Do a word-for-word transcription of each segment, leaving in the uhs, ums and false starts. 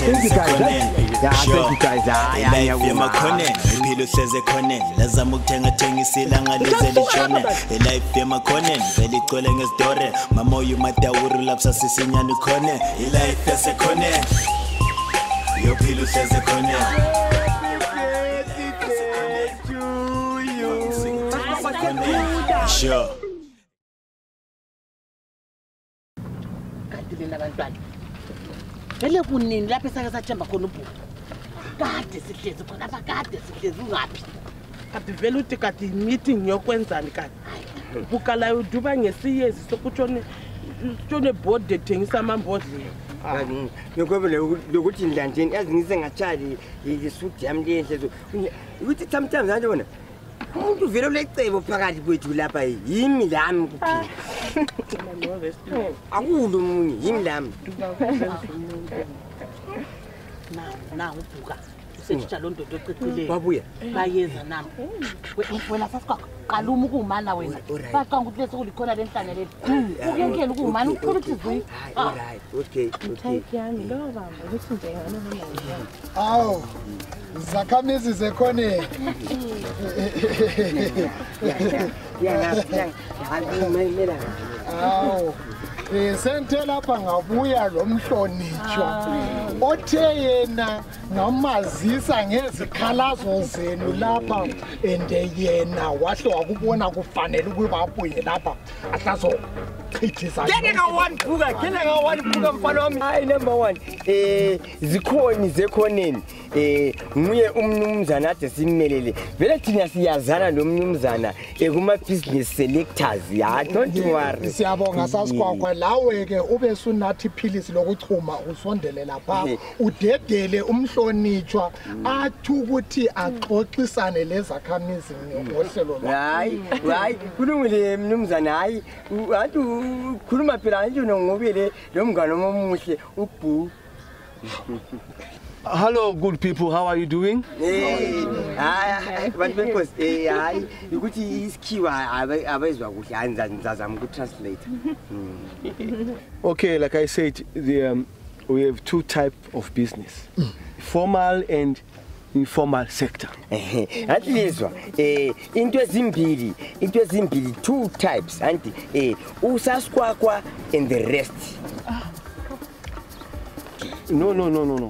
Thank you guys. Yeah, thank you guys. Ah, yeah, yeah. Life emakhoneni, impilo hleze khoneni. Lazama ukuthenga thenga isilanga lize lishone. Life emakhoneni, vele icole ngesidore. Mamoya umadawuru lapsa sisinyana khone. Life yasekhoneni. Yophilo hleze khoneni. Sure. Kadilina bantwana. Vele kunini lapha esakasathemba khona ubhuku. Kade sihlezi khona apha kade sihlezi ungaphi. Kade vele uthi kade meeting yokwenzani kade. Bukala uduba ngesiyezi sokutshone tshone board ethengisa amambodlela. Ngokwebele lokuthi ndlandeni yazingise ngachali isuthi yami lenhle ukuthi sometimes nje bona umuntu vele ulecebo phakathi kwethu lapha yimi lami kuphila. Norest. Akulo umunye yimi lami. Na na ubhuka. Setsha lo ndodo ocecile. Babuya. Bayeza nami. Wena sasiqala qaluma ukumana wena. Baqanga ukuthi lesi kulikhona lenhlanya leli. Ukuyekela ukumana ukuthola izwi. Alright, okay, okay. Yami lo bamba ukuthi nje ngane hona. Awu. Zakhamizi zekhoneni. Yeah, yeah. Halimela. Awu. Eh sente lapha ngabuya lo mhlonitsho. Othe yena ngamazisa ngezikhalazo zenu lapha ende yena wahle wakubona kufanele ukuba abuye lapha ahlazo chithisa. Ngeke ka-one buka, ngeke ka-one buka mfana wami. Hayi number one. Eh zikhoni zekhoneni. Eh nguye umnumzana ade simelele. Vele thina siyazana lo mnumzana ekuma business selectors. Ya don't worry. Siyabonga sasikwakwa lawe ke ube sunathi iphilisi lokuchuma usondele lapha udedele umhlonitshwa athi ukuthi axoxisane lezakhamizi ngohlelo lwa. Hayi, hayi kulungile mnumzana hayi wathi ukhuluma phela nje ngobile lo mngane omuhle ubhu. Hello, good people. How are you doing? Hey, ah, but because eh, I, ukuthi isikhiwa abezwa kuhle anzazama ukutranslate. Okay, like I said, the, um, we have two types of business, formal and informal sector. At least, eh, into ezimbili, into ezimbili, two types, anti, eh, usaskwakwa and the rest. No, no, no, no, no.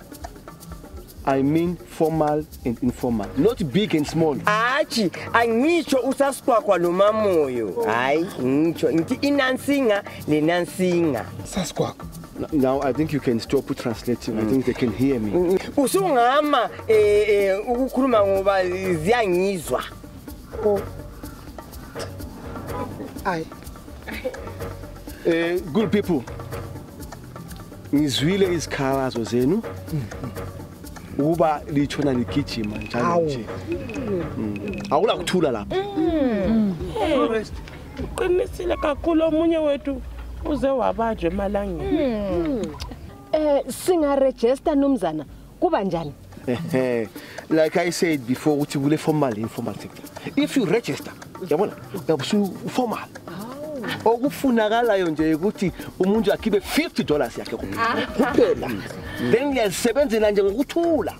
I mean formal and informal, not big and small. Achi, angisho usaskwakwa lo mamoyo. Hayi, ngisho ngithi inansinga lenansinga. Sasikwakwa. Now I think you can stop translating. Mm. I think they can hear me. Usungama eh eh ukukhuluma ngoba ziyangizwa. Oh. Ayi. Eh good people. Ngizwile izikhalazo zenu. Uba lichona ligijima njalo nje. Awula kuthula lapha. Norest. Uqinisile kakhulu omunye wethu uze wabanjwe emalangeni. Eh singa register nomzana kuba njani? Like I said before, uthi kule formal informal sector. If you register, yabona, yabusu formal. Okufunakalayo nje ukuthi umuntu akhibe fifty dollars yakhe kuphela. Then uyasebenzela nje ngokuthula.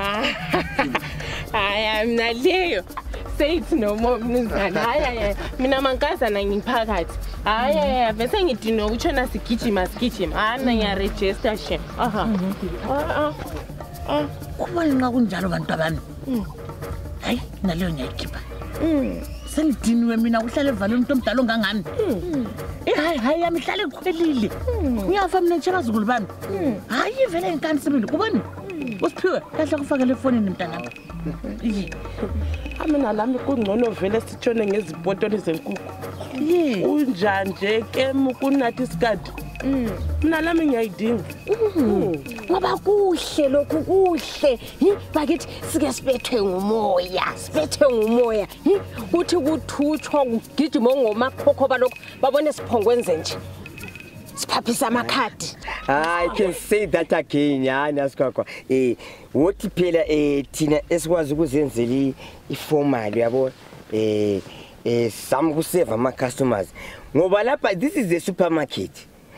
Hayi mina leyo. Say it no more mnuzana. Hayi hayi mina mankazana ngiphakathi. Hayi hayi bese ngithi nokutshona sigijima sigijima. Hayi ngiya register she. Aha. Ah ah. Kuba nqa kunjalo bantu abami. Hayi naleyo ngiyayikhipha. Mm. Sengidiniwe mina uhlale evale umuntu omdala ongangami. Eh hayi hayi yami hlale ikhwelile. Ngiyafa mina nje abazukulu bami. Hayi vele inkanisibili kubona. Usiphiwe kahle kufakele efonini mntanami. Yi. Amina lami kungcono vele sitshone ngezibotolo zenkukhu. Yi. Unjani nje kemu kunathi isikadi. Mm. Mina lami ngiyayidinga. Ngoba kuhle lokhu kuhle. Bakithi sike sibethwe ngumoya, sibethwe ngumoya. Uthi kuthutshwa kugijima ngomakhokho balokho babone siphongwenze nje. Siphaphisa amakhadi. I can say that again yani asikwakwa. Eh wothi phela eh thina esikwazi ukuzenzela iformal yabo eh eh some kusave ama customers. Ngoba lapha this is a supermarket.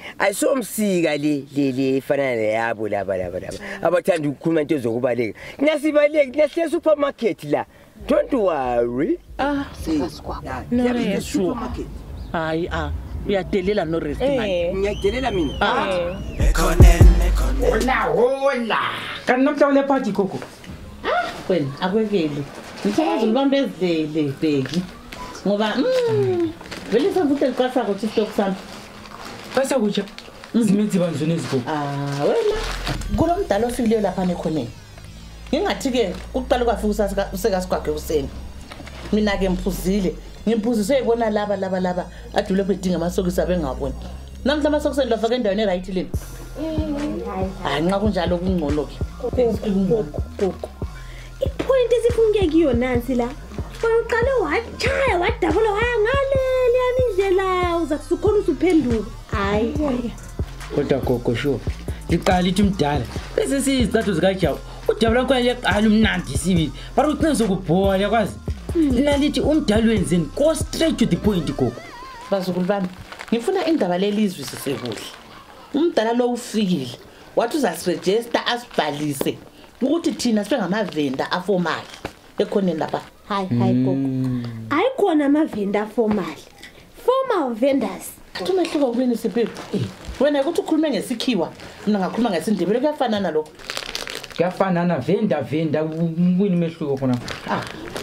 ayisomsika le le le fana yabo laba laba laba abathanda ukukhuluma into zokubaleka ngiyasibaleka ngiyasiya supermarket la don't worry ah sikasikwakho no supermarket hayi ah uyadelela Norest manje ngiyadelela mina ekhoneni ekhoneni hola hola kanamhla le party gogo ah wena akwekeli ngithatha ngibambe ezidele bheki ngoba mm vele savuthela kwasa ukuthi stock sami basa kutsha zimenzi banzone ezigogo ah wena kulomdala ofikileyo lapha nekhoneni ngingathi ke ukuqala kwafika usasika usekasikwakhe useni mina ke mphuzile ngiphuziswe ibona laba laba laba adule bedinga amasokisi abengaboni namhla amasokisi lafaka endaweni eright leni hayi nxa kunjalo kungcono ke gogo ipoint esifunke kiyo nansi la uqale wachaya wadabula waya ngale liyandlela uzakusukhona usuphenduka hayi kodwa gogo sho liqala lithi mdala bese sizathu zikajawu udabula kwanje qala umnandi sibili bara uqinisa ukubhola yakwazi lina lithi umdala wenzeni go straight to the point gogo bazukulu bami ngifuna indaba lelizwe sisekuhle umdala lo ufikile wathi uzasiregister asibhalise ukuthi thina sibe ngamavenda aformal ekhoneni lapha hayi hayi gogo ayikhona amavenda formal formal vendors tumehluka kwini siphi wena ukuthi ukhulume ngesikhiwa mina ngakhuluma ngesindebele kuyafana nalokho kuyafana venda venda kwini mehluko khona ah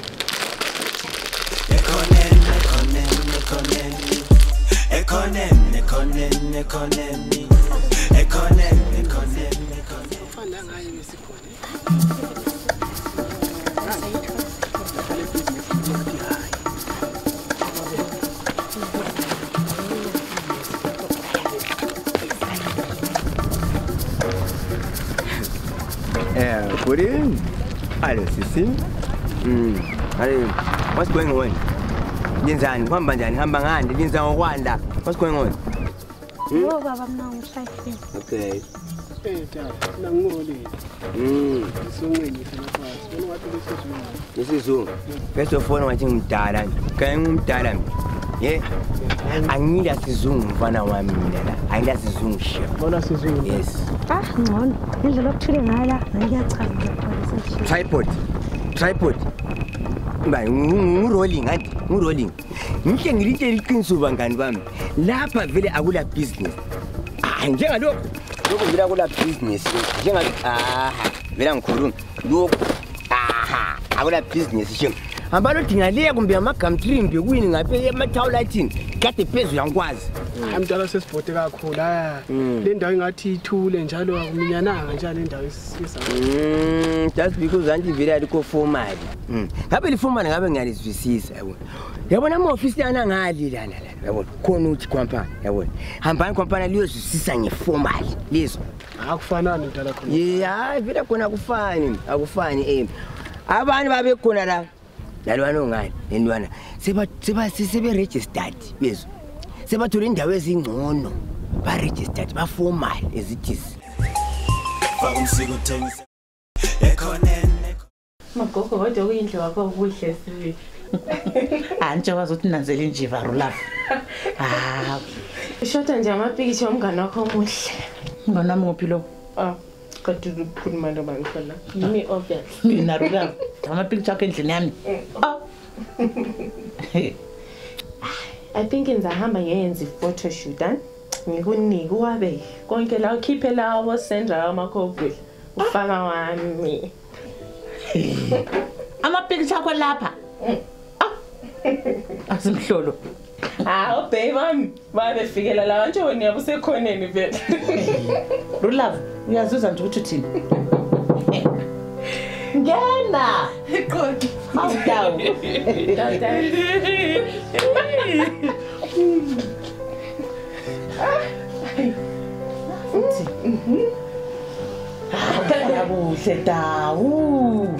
ekhoneni ekhoneni ekhoneni ekhoneni ekhoneni ekhoneni ekhoneni ekhoneni ufana ngayo ngesikhona eh good evening hello sisi mm hello what's going on Linzani kwamba njani hamba ngande linza ngokwanda what's going on yo baba mina ngisayiphila okay eh ta nangole mm isongweni phakathi wena wathi lesizwe lesizungu first of all wathi ngimdala kanye ngimdala ye angila sizungu mfana wami mina la angila sizungu shit bona sizungu yes ah ngcono indlela okuthule ngayo la ngiyachaza ngiyaqolisa tripod tripod Mbayi ngurolling anti ngurolling ngihle ngilithe liqiniso bangani bami lapha vele akula business ah njengalokho lokho vele akula business njengathi ah vele ngikhuluma lokho aha akula business nje hamba lodinga le kumbe amagamtrimbi kwini ngaphe emathawulathini kade phezulu yankwazi amdala sesibhote kakhulu aya le ndawo ingathi ithule njalo akuminyananga njalo le ndawo isisa mm just because anti vele alikho formal mm ngabe li formal ngabe ngiyalizwisisa yabona yabona ama office yana ngali lana la yabona khona uthi company yabona hambani company liyozwisisa ngeformal lizo akufanani mdala khona yeah vele khona akufani akufani eh abanye babe khona la lalwana ongani endwana seba seba sebe registered yezo sebathola indawo ezingcono ba registered ba formal as it is faka umsiko uthengisa ekhoneni magogo kodwa kuyindle wakho kuhle sibi anje wazothi nanzela injiva rulapha ah shota nje amapikitsha omngane wakho omuhle ngona muphi lo ah kodwa ukukhuluma lo bangifana yimi obvious mina rulapha amapicture akho endlini yami ah I think ngizahamba ngiyenza photo shoot ah ngikunika wabe konke la ukhiphe lawo sendra amakhovu ufaka wami amapicture akho lapha asimhlolo ah babe mami babe fikela la nje wena yabusekhoneni vele rulapha uyazuza nje ukuthi uthini ngena qodi awudawu dada uthi mhm akaya buhle dawu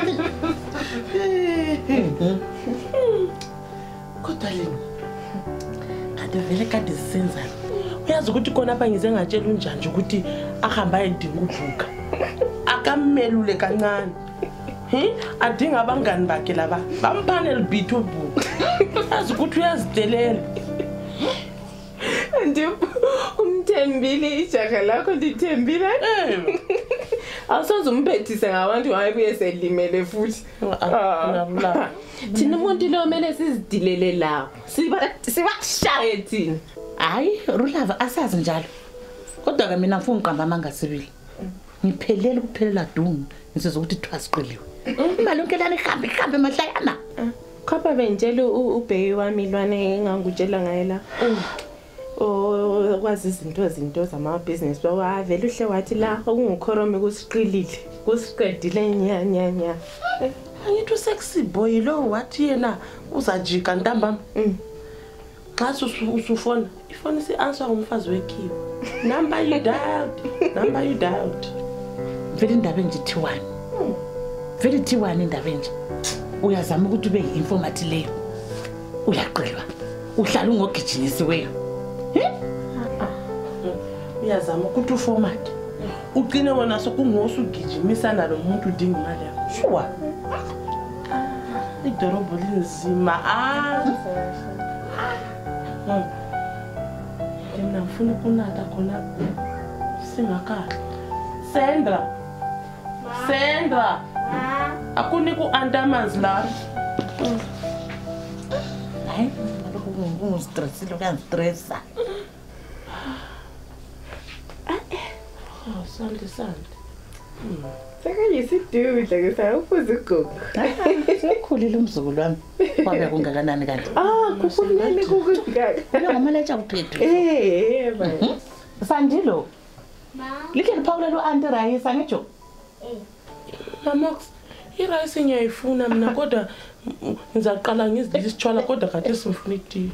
kodwa leni kade vele kade sisenza uyazi ukuthi kona apha ngize ngatshela unjanje ukuthi ahamba edinga uvuka akamelule kancane he adinga abangani bakhe laba bamphane libitho buku azi ukuthi uyazidelela Nje umthembile ijaga lakho lithembile. Awusoze umphethise ngabantu wayebuye selimele futhi. Ah. Thina umuntu lo mele sizidilele lawo. Siba sibashaye thina. Hayi, Rulava asazi njalo. Kodwa ke mina ngifuna uqamba amanga sibili. Ngiphelele ukuphelela dungu. Ngizizwa ukuthi thwasiqiliwe. Imali yonke lana ihambe ihambe mahlayana. Khapha bengitshela ubheki wami lwane engangutshela ngaye la. Oh kwazi izinto izinto zama business bawa vele uhle wathi la okungukhorome kusiqilile kusiqedile nya nya nya. Angithi sexy boy lo wathi yena uzajika ntambama. Xa usufona ifoni si answer ngumfazi wekhiwe. Number you dialed, number you dialed. Vele indaba nje T one. Vele T one indaba nje. Uyazama ukuthi ube informati leyo. Uyaqilwa. Uhlala ungogijinisiweyo. He? Uyazama ukuthi uformat. Ugcine wona sokungosu ugijimisana lo muntu udinga imali yakho. Sure. Idorobho linzima. Ah. Mina ngifuna ukunatha khona singakhala. Sandra. Sandra. Akuni ku andamanzi la. Hayi, lokho kungistressile kuyangistressa. Oh, sande sande. Saka yisidudla ke sayufuza ugogo. Sekhulile umzukulu wami. Kwabe kungakanani kanti? Ah, kufunele kukusikaka. Wena ngomalatsha kuphethwe. Eh, bye. Sandilo. Ma. Like liphawula lo anti Rayisa ngijo. Eh. Mamox, irayisi ngiyayifuna mina kodwa ngizaqala ngizidlisa isitshwala kodwa kade sifuna iti.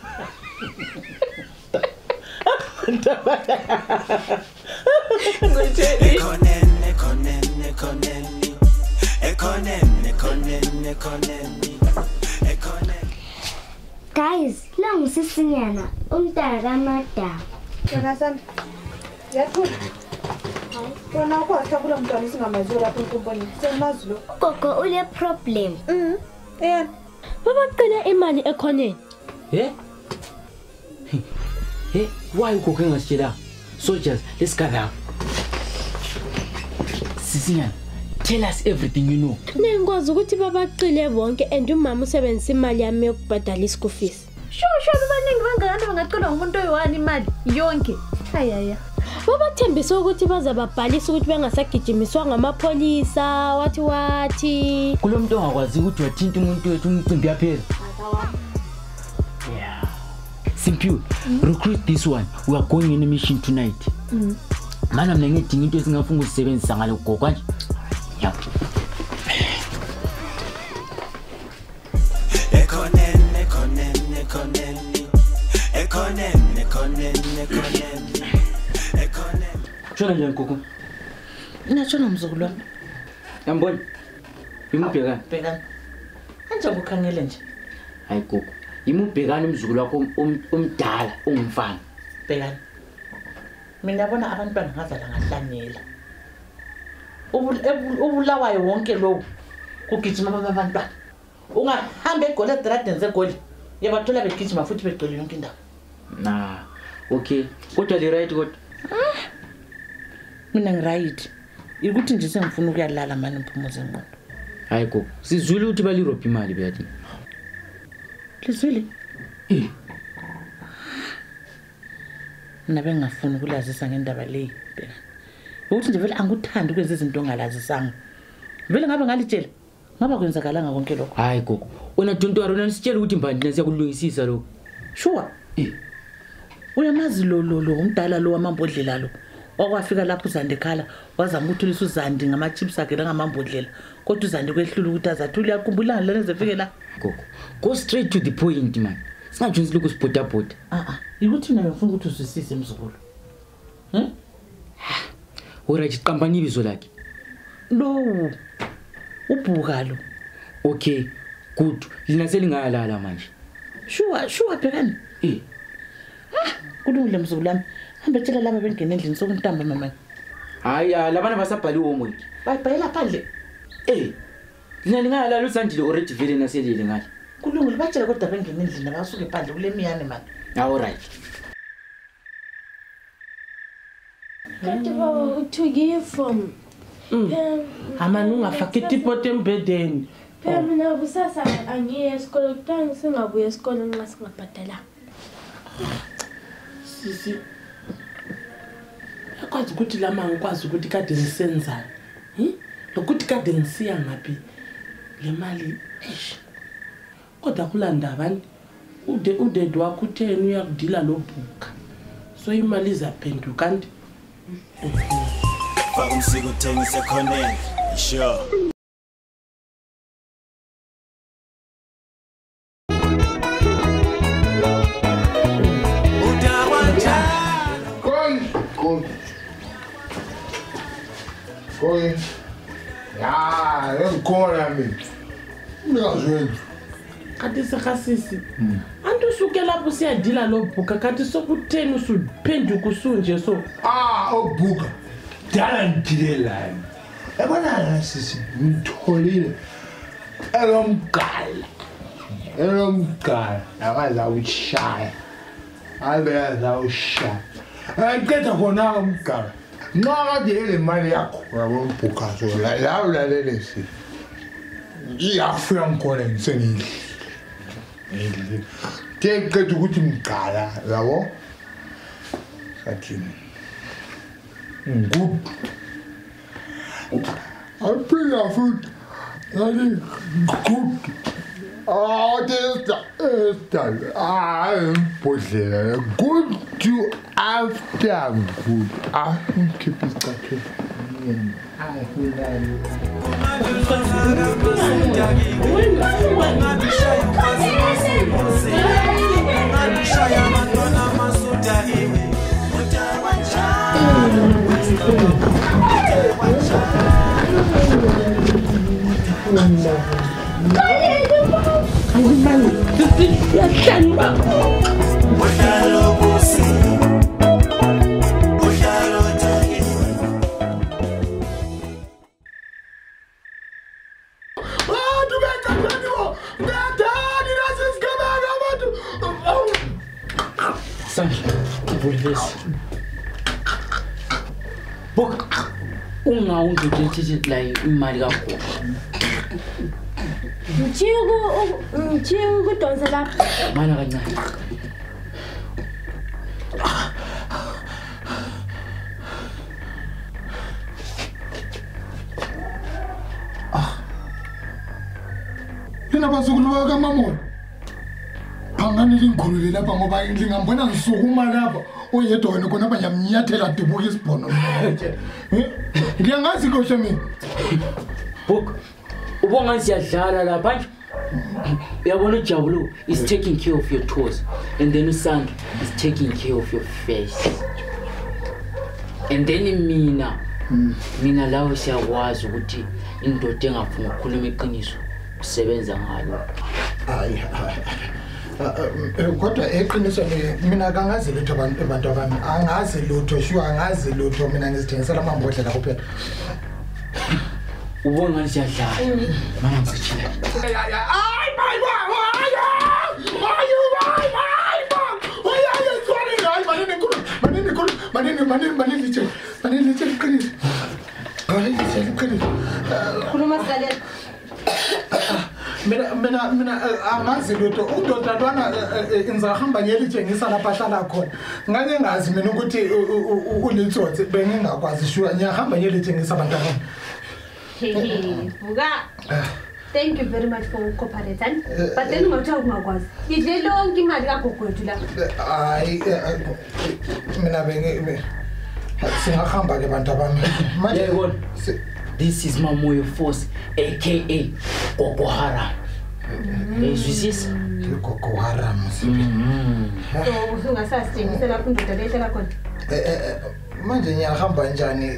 Ekhoneni, ekhoneni, ekhoneni. Ekhoneni, ekhoneni, ekhoneni. Ekhoneni. Guys, la ngusisinyana umntana kaMada. Yona sami. Yathula. Wena ukwahla kula mntwana singamaziyo lapha enkomponi. Semazi lo. Gogo ule problem. Mhm. Eyani. Babaqina imali ekhoneni. Eh? Hey, why ugogo engasitshela? Soldiers, let's gather. Sisinyana, tell us everything you know. Nengikwazi ukuthi babaqile bonke and umama usebenzisa imali yami yokubhadala ischool fees. Sho sho abaningi bangana bangacela umuntu oyi-one imali yonke. Hayaya. Babathembisa ukuthi bazababhalisa ukuthi bengasagijimiswa ngamapholisa, wathi wathi. Kulo muntu ongakwazi ukuthi wathinta umuntu wethu umcimbi yaphela. Yeah. Simple. Recruit this one. We are going on a mission tonight. Mhm. Mana mina ngidinga into esingafuna usebenzisa ngalo gogo kanje. Yeah. Ekhoneni, ekhoneni, ekhoneni. Ekhoneni, ekhoneni, ekhoneni. Ekhoneni. Shona njani gogo? Natshona mzukulu wami. Yambona. Imubhekana. Bhekana. Kanje ukukhangele nje. Hayi gogo. Imubhekana umzukulu wakho umdala ongumfana. Bhekana. Mina yabona abantwana ngazala ngahlanyela. Ubulawayo wonke lo kugijima abantwana. Ungahamba egole edraden zegoli. Yabathola begijima futhi begcwele yonke indawo. Nah, okay. Kodwa le right kodwa. Mina ngiright. Ukuthi nje sengifuna ukuyalala manje umphumuze ngqondo. Hayi gogo, sizwile ukuthi balirobha imali beyathi. Lizwile? Eh. Mina bengafuni ukulazisa ngendaba leyi. Ukuthi nje vele angikuthandi ukwenza izinto ongalazisanga. Vele ngabe ngalitshela. Ngaba kwenzakalanga konke lokho. Hayi gogo, wena don't worry, wena sitshela ukuthi mbandina siyakulungisisa lokho. Sure. Eh. Uyamazi lo lo lo umdala lo wamambodlela lo. Okwafika lapho uZandi ekhala wazama ukuthulisa uZandi ngama chips akhe ngamambodlela. Kodwa uZandi kwehlula ukuthi azathi uyakhumbula lana ezefike la. Gogo, go straight to the point man. Singajonzi lokho sibhoda bhoda. Ah ah. Ukuthi mina ngifuna ukuthi uzwisise emzukulu. Hm? Ora chiqambani ibizo lakhe. Lo. Ubhuka lo. Okay, good. Lina selingayalala manje. Sure, sure bhekani. Eh. Ah, kulungile mzukulu wami. Hambe tshela laba bengena endlini sokuntamba mama. Hayi, labana basabhali homework. Bayibhayela phandle. Eh. Lina lingayalala uSandile already vele naselile ngale. Kulungile batshela kodwa bengena endlini abasuke phandle kule miyane manje. All right. Kanti bo to give from. Amani ungafaki itipoto embedeni. Phela mina kusasa angiye esikole kutanga singabuye esikole nxa singabhadala. Sisi. Akwazi ukuthi lama ngikwazi ukuthi kade ngisenzani. Hm? Lokuthi kade ngisiya ngaphi le mali. Eish. Kodwa kulanda abantu ude udede wakho utheni uyakudila lobhuka. So imali izaphenduka kanti Fa umsiko uthengise ekhoneni. Sure. Koi. Ya, ngikona mina. Ngiyazweni. Kati sekasisi. Antu suke lapho siyadila lobhuka kati sokutheni usuphenduka usunje so. Ah, obhuka. Dala ngidilelani. Yabona sisi ngitholile. Elomgala. Elomgala. Akaza ushaya. Abeyaza ushaya. Ngicela khona umgala. Nqakade ele mali yakho yabobhuka so la la ulalele si. Iyafika ngikona ngisengile. Ngile. Ngicela ukuthi ngigala yabo. Sathini. Good. I feel I food. That good. Oh, this is that. I am pushing. Good to after good. I think keep it that. I feel Unga ungitshitshitshi la imali kakhulu. Ngichiku ngichiku kudonsa lapha. Mana kancane. Ah. Lena bazukulu baka mama. Phangani lingikhulule lapha ngoba ngingambona ngisukuma lapha. Oyedwa wena khona abanyamnyathela dubuka isibhono. Ngiyangazi koshe mina. Book. Ubonga siyadlala lapha nje. Uyabona uJabulu is taking care of your toes and then uSandra is taking care of your face. And then mina mina lawo siyakwazi ukuthi indoda engafuna ukukhuluma iqiniso usebenza ngalo. Hayi. Kodwa eqiniso mina kangazi lutho abantu abantu abami angazi lutho sure angazi lutho mina ngizithengisela amambodlela kuphela. Ubonga siyadlala mana ngisitshela. Ay my boy ayo ayo ayo sorry hayi manini khulu manini khulu manini manini manini lithi manini lithi iqiniso. Manini lithi iqiniso. Khuluma sale. Mina mina mina angazi lutho udoda lwana ngizahamba ngiyelitshengisa lapha hlala khona ngake ngazi mina ukuthi ulitsotsi bengingakwazi sure ngiyahamba ngiyelitshengisa abantwana. Buka. Thank you very much for cooperating. But then ngathi ungakwazi. Idle lonke imali kaGogwethu la. Hayi mina benge singahamba ke bantu abami. Manje yebo. This is Mamoyo Force aka Gogo Haram. Ezwisisa? Gogo Haram sibi. So usungasasithengisela lapho indoda lehlala khona. Eh eh manje ngiyahamba njani?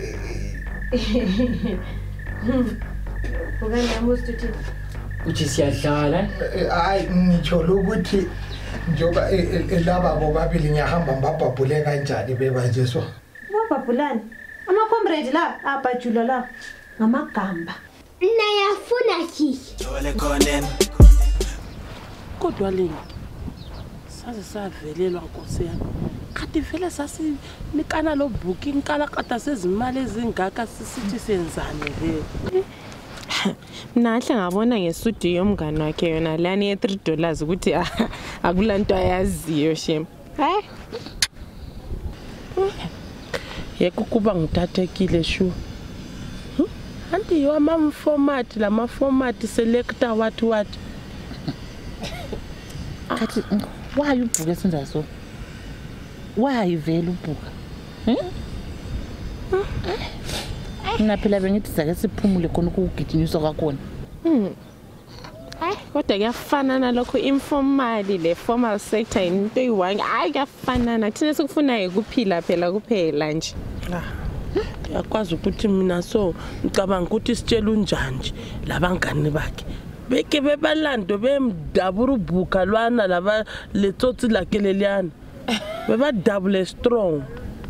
Ugani yamustu thi. Uthi siyadlala? Hayi ngitsho ukuthi njoba elaba bobabili ngiyahamba mbabhabhule kanjani beba nje so. Babhabhulani? Ama comrade la abajula la ngamagamba. Nayafuna kishi. Jole khoneni. Kodwa leni saze savelelwa nkosi yami kade vele sasi nikana lo booking kala kata sezimali ezingaka sisithi senzane vele. Nahle ngabona ngestudio yomngane wakhe yona lani ye three dollars ukuthi akulanto ayaziyo shem. Hayi. Yeke kuba ngitathekile shu. Anti yo ama format la ma format selector what what. Kathi why ubhuka senza so? Why vele ubhuka? Hm? Mina phela bengithi sake siphumule khona ukugijinyiswa kwakhona. Mhm. Ay, kodwa kuyafana nalokho informal le formal sector into eyiwanga. Hayi kuyafana thina sikufuna ukuphila phela kuphela nje. Ah. Yakwazi ukuthi mina so ngicabanga ukuthi sitshela unjanje labangani bakhe. Beke bebalando bemdabura ubhuka lwana laba letsotsi lakeleliyana. Beba double strong.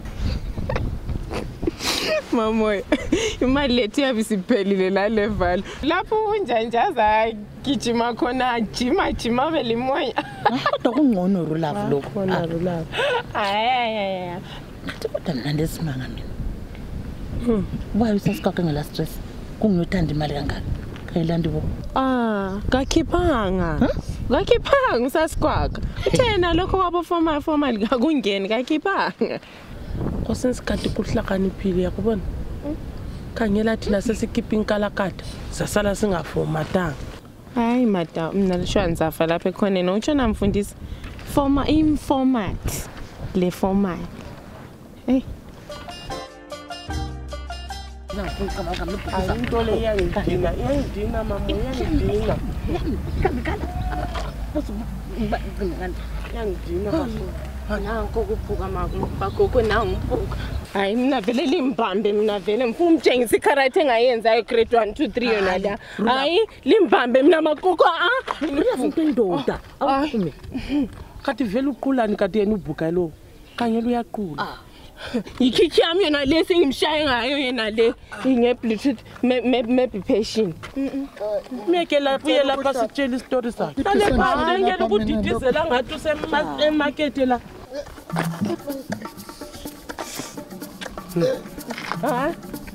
Mamoya imali lethu yabisiphelile la level lapho unjanjaza gijima khona jima jima belimoya kodwa kungcono rulavu lokho khona rulavu ayayaya kathi kodwa mina ndesimanga mina hm why usasikaka ngela stress kungiyothanda imali kangaka kayilandi bo ah kakhiphanga kakhiphanga usasikwaka uthena lokho kwabo formal formal akungeni kakhiphanga kosensikade kuhlakaniphile yakubona khangela thina sesikipping kalakata sasala singaformatanga. Hayi madam mina lishwanza afa lapha ekhoneni utsho namfundisi formal informat le formal hey into le yangidina yangidina mama yangidina yangidina kakhulu. Nanko kuphuka makubakho nangiphuka. Hayi mina vele limbambe mina vele ngifuna umtshengisa ikarate engayenzayo grade one two three yona la. Hayi limbambe mina makoko ah uyavuka indoda awuphume. Kathi vele uqulani kade yena ubhuka lo. Kanye uyaqula. Ikhikhi yami yona le sengimshaye ngayo yena le inge bluetooth maybe patient. Meke lapho ye lapha sitshela istory sakhe. Kale bani ngeke ukudidizela ngathi usemarket la. Ah.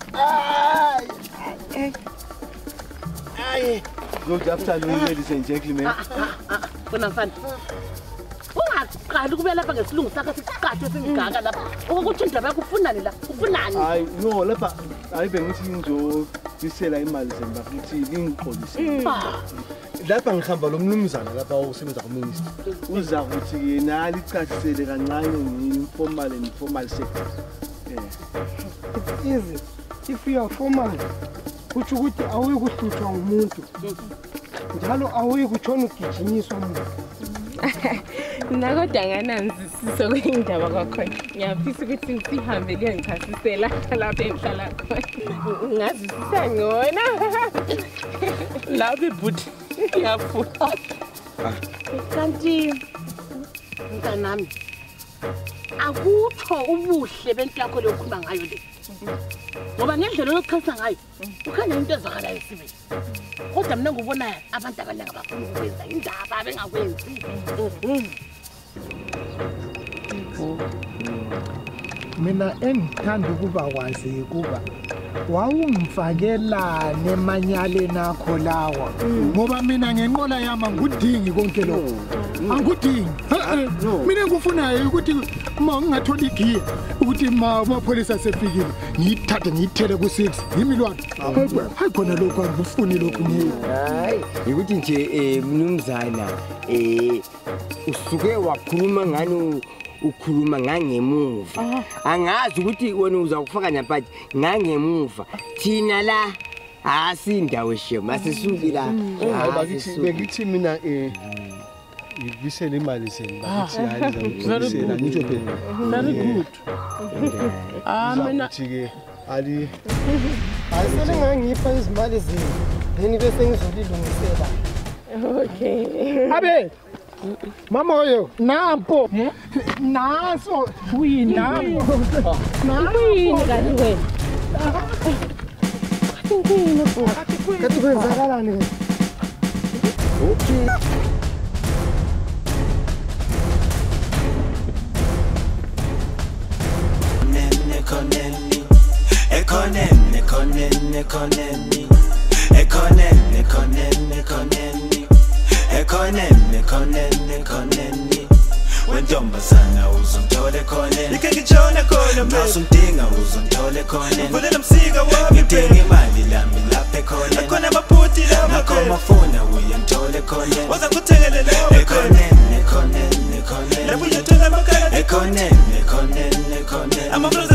Ay. Ay. Good afternoon ladies and gentlemen. Bona mfana. Ungaqali kube lapha ngesilungu sakho siqathe singigaka lapha. Ukuthi indaba yakho ufunani la? Ufunani? Hayi no lapha hayi bengithi ngizo bisela imali zeni bakuthi ngingiqolise. Lapha ngihamba lo mnumzana lapha usebenza ku minister. Uza ukuthi yena licachisele kancane ngi-informal and formal sector. It's easy. If you are formal, kuthi ukuthi awuyi kuhluthwa ngumuntu. Njalo awuyi kutshona ugijinyiswa umuntu. Nakodwa ngananzisiso kwindaba kwakhona. Ngiyafisa ukuthi sihambe kuyangichasisela lapha enhlala khona. Ngazisisa ngona. Lapha ibhuti yafuka. Kanti mntanami akutho ubuhle bento yakho lokukhuluma ngayo le. Ngoba ngendlela yokuchasa ngayo ukhanya into ezwakalayo sibe. Kodwa mina ngubona abantu abaningi abafuna ukwenza indaba bengakwenzi. Mina engithanda ukuba kwazi ukuba wawungifakela nemanyaleni akho lawa ngoba mina ngenqola yami ngudingi konke lokho. Angudingi. Mina ngikufunayo ukuthi uma ngingathola igiye ukuthi amapholisa sefikile ngiyithathe ngiyithele ku six yimilwana. Hayi khona lokho angifuni lokho ngiyi. Hayi ukuthi nje eh mnumzana eh usuke wakhuluma ngani ukhuluma ngangemuva. Angazi ukuthi wena uzakufaka napathi ngangemuva. Thina la asindawo shema sisuki la. Hayi bakithi bekithi mina eh ibisela imali zeni bakithi hayi ngizobisela ngitsho phela. Very good. Ah mina ke ali Ayisele ngangipha izimali zeni. Then bese ngizolilungisela. Okay. Abe Mama oyo nampo naso uyini nampo Uyini kanti wena? Uyini bro? Kathi kwenzakalani? Okay. ekhoneni ekhoneni ekhoneni ekhoneni ekhoneni ekhoneni ekhoneni ekhoneni wentombazana uzongithola ekhoneni ike ngitshona khona mase undinga uzongithola ekhoneni vulela umsika wami ngidinga imali lami lapha ekhoneni khona amaphuti lapha nakho mafuna uyangithola ekhoneni waza kuthengele lapha ekhoneni ekhoneni ekhoneni lapho uyathola amakhala ekhoneni ekhoneni ekhoneni